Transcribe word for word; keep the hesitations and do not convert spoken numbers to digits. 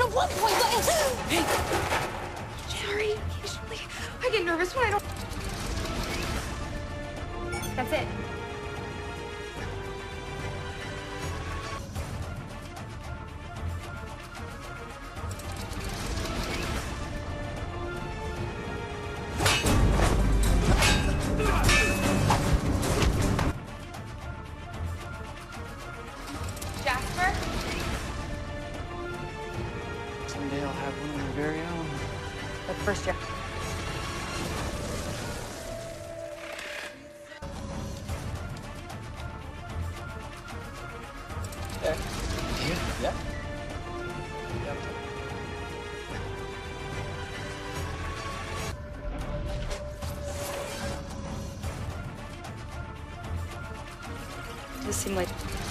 at one point, but... Hey! Jerry, occasionally I get nervous when I don't... That's it. Jasper? Someday I'll have one of my very own. But first, yeah. Yeah. Yeah? Yeah. Yep. Does it seem like...